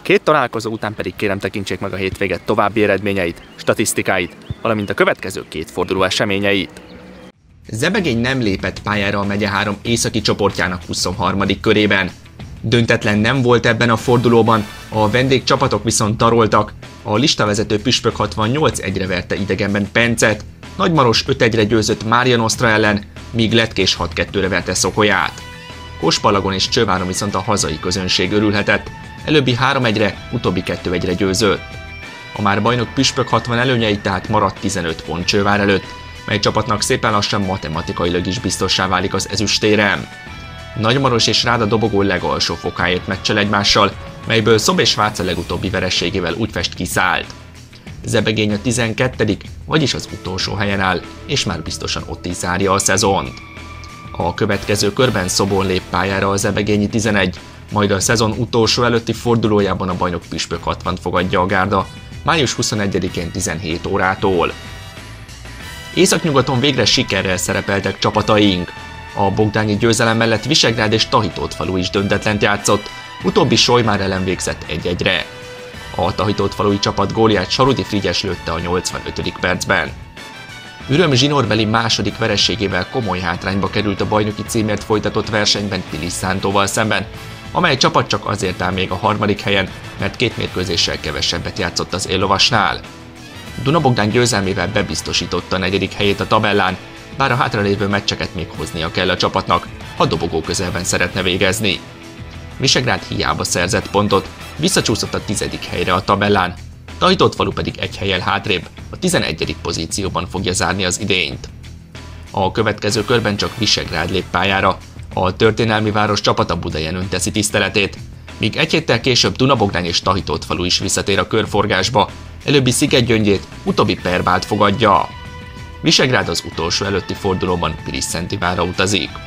Két találkozó után pedig kérem tekintsék meg a hétvége további eredményeit, statisztikáit, valamint a következő két forduló eseményeit. Zebegény nem lépett pályára a megye 3 északi csoportjának 23. körében. Döntetlen nem volt ebben a fordulóban, a vendégcsapatok viszont taroltak, a listavezető Püspök 68-1-re verte idegenben Pencet, Nagymaros 5-1-re győzött Mária Nostra ellen, míg Letkés 6-2-re verte Szokolyát. Kospalagon és Csőváron viszont a hazai közönség örülhetett, előbbi 3-1-re, utóbbi 2-1-re győzött. A már bajnok Püspök 60 előnyeit tehát maradt 15 pont Csővár előtt, mely csapatnak szépen lassan matematikailag is biztossá válik az ezüstérem. Nagymaros és Ráda dobogó legalsó fokáért meccsel egymással, melyből Szob és Váca legutóbbi vereségével úgyfest kiszállt. Zebegény a 12., vagyis az utolsó helyen áll, és már biztosan ott is zárja a szezont. A következő körben Szobon lép pályára a zebegényi 11, majd a szezon utolsó előtti fordulójában a bajnok Püspök 60 fogadja a gárda, május 21-én 17 órától. Északnyugaton végre sikerrel szerepeltek csapataink. A bogdányi győzelem mellett Visegrád és Tahitótfalu is döntetlent játszott, utóbbi Solymár ellen végzett 1-1-re. A tahitótfalui csapat gólját Sarudi Frigyes lőtte a 85. percben. Üröm zsinórbeli második vereségével komoly hátrányba került a bajnoki címért folytatott versenyben Pilis Szántóval szemben, amely csapat csak azért áll még a harmadik helyen, mert 2 mérkőzéssel kevesebbet játszott az éllovasnál. Dunabogdán győzelmével bebiztosította a 4. helyét a tabellán, bár a hátralévő meccseket még hoznia kell a csapatnak, ha dobogó közelben szeretne végezni. Visegrád hiába szerzett pontot, visszacsúszott a 10. helyre a tabellán, Tahitótfalu pedig 1 hellyel hátrébb, a 11. pozícióban fogja zárni az idényt. A következő körben csak Visegrád lép pályára, a történelmi város csapata Budajenőn teszi tiszteletét, míg 1 héttel később Dunabogdány és Tahitótfalu is visszatér a körforgásba, előbbi Szigetgyöngyét, utóbbi Perbált fogadja. Visegrád az utolsó előtti fordulóban Pilis-Szentivárra utazik.